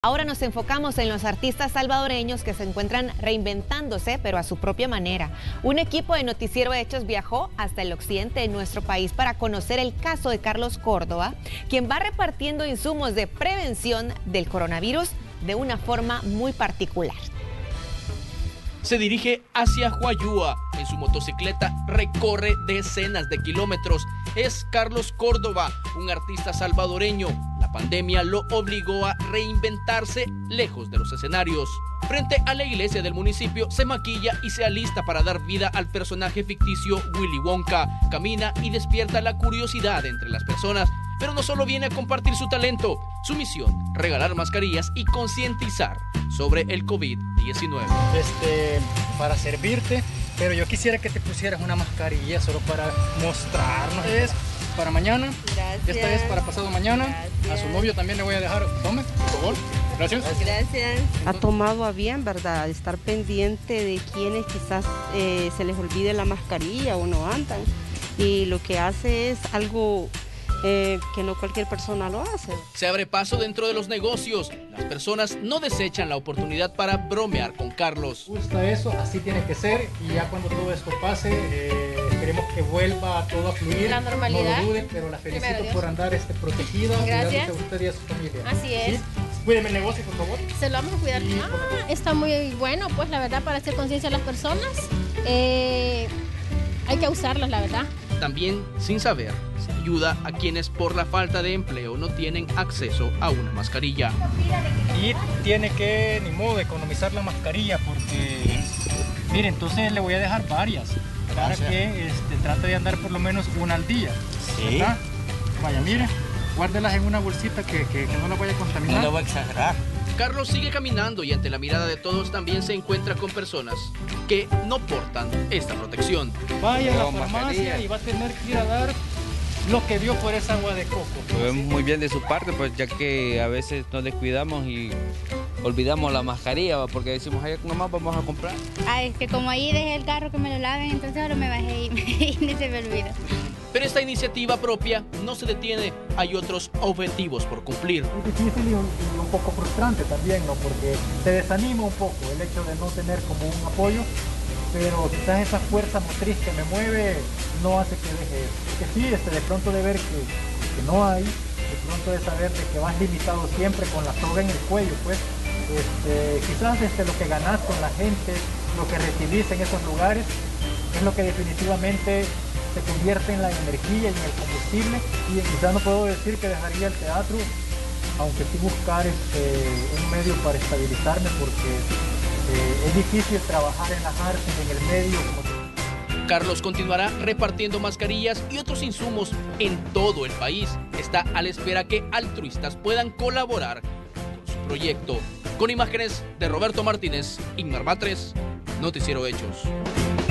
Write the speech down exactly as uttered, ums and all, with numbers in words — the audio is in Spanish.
Ahora nos enfocamos en los artistas salvadoreños que se encuentran reinventándose, pero a su propia manera. Un equipo de Noticiero Hechos viajó hasta el occidente de nuestro país para conocer el caso de Carlos Córdoba, quien va repartiendo insumos de prevención del coronavirus de una forma muy particular. Se dirige hacia Huayúa. En su motocicleta recorre decenas de kilómetros. Es Carlos Córdoba, un artista salvadoreño. La pandemia lo obligó a reinventarse lejos de los escenarios. Frente a la iglesia del municipio se maquilla y se alista para dar vida al personaje ficticio Willy Wonka. Camina y despierta la curiosidad entre las personas, pero no solo viene a compartir su talento. Su misión, regalar mascarillas y concientizar sobre el COVID diecinueve. Este, para servirte, pero yo quisiera que te pusieras una mascarilla solo para mostrarnos. Es para mañana. Gracias. Esta es para pasado mañana. Gracias. A su novio también le voy a dejar. Tome, por favor. Gracias. Gracias. Ha tomado a bien, ¿verdad? Estar pendiente de quienes quizás eh, se les olvide la mascarilla o no andan. Y lo que hace es algo eh, que no cualquier persona lo hace. Se abre paso dentro de los negocios. Las personas no desechan la oportunidad para bromear con Carlos. Me gusta eso, así tiene que ser. Y ya cuando todo esto pase, eh, queremos que vuelva todo a fluir. La normalidad. No lo dude, pero la felicito por andar este, protegida. Gracias. A usted y a su familia. Así es. ¿Sí? Cuídeme el negocio, por favor. Se lo vamos a cuidar. Y, ah, está muy bueno, pues la verdad, para hacer conciencia a las personas. Eh, hay que usarlas, la verdad. También, sin saber, se ayuda a quienes por la falta de empleo no tienen acceso a una mascarilla. Y tiene que, ni modo, economizar la mascarilla porque, mire, entonces le voy a dejar varias para Gracias. que este, trate de andar por lo menos una al día. Sí. ¿Verdad? Vaya, mire, guárdelas en una bolsita que, que, que no la vaya a contaminar. No la voy a exagerar. Carlos sigue caminando y ante la mirada de todos también se encuentra con personas que no portan esta protección. Vaya a la farmacia y va a tener que ir a dar lo que dio por esa agua de coco. Pues muy bien de su parte, pues ya que a veces nos descuidamos y olvidamos la mascarilla porque decimos, ay, nomás vamos a comprar. Ah, es que como ahí dejé el carro que me lo laven, entonces ahora me bajé y, y ni se me olvidó. Pero esta iniciativa propia no se detiene, hay otros objetivos por cumplir. Es difícil y un, y un poco frustrante también, ¿no? Porque te desanima un poco el hecho de no tener como un apoyo, pero quizás esa fuerza motriz que me mueve no hace que deje eso. Porque sí, este, de pronto de ver que, que no hay, de pronto de saber de que vas limitado siempre con la soga en el cuello, pues, este, quizás desde lo que ganas con la gente, lo que recibís en esos lugares, es lo que definitivamente se convierte en la energía y en el combustible. Y quizás no puedo decir que dejaría el teatro, aunque sí buscar este, un medio para estabilizarme, porque eh, es difícil trabajar en las artes, en el medio. Como que... Carlos continuará repartiendo mascarillas y otros insumos en todo el país. Está a la espera que altruistas puedan colaborar con su proyecto. Con imágenes de Roberto Martínez, Inmar Batres, Noticiero Hechos.